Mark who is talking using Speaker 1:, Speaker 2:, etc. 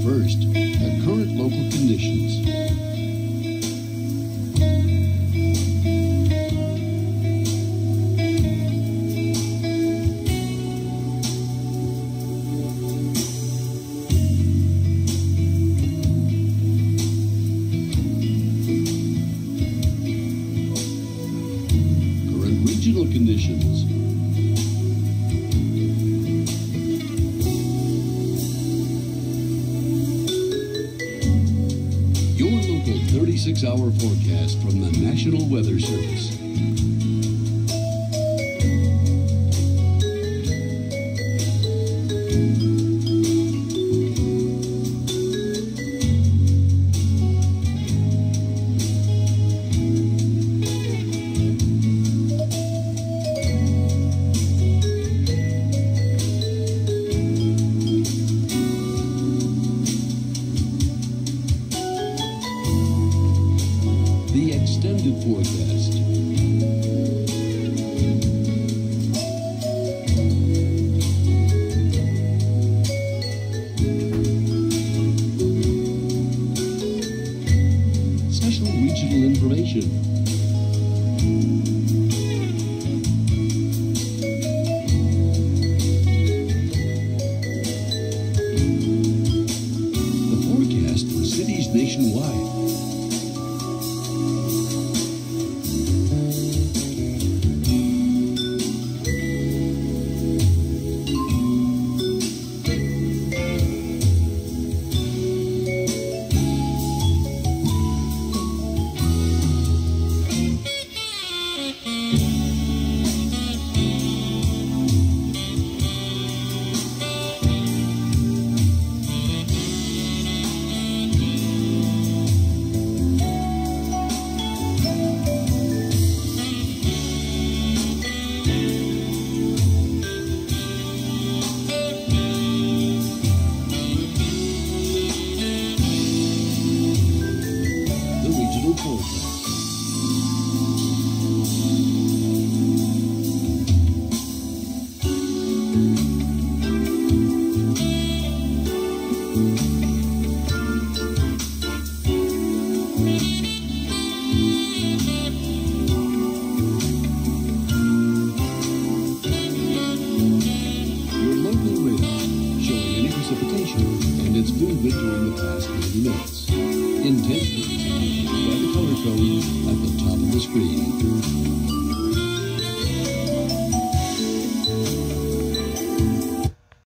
Speaker 1: First, the current local conditions. Current regional conditions. Your local 36-hour forecast from the National Weather Service. The extended forecast. Special regional information. The forecast for cities nationwide. The regional forecast. Your local radar showing any precipitation and its movement during the past 90 minutes. Intensity is indicated by the color code at the top of the screen.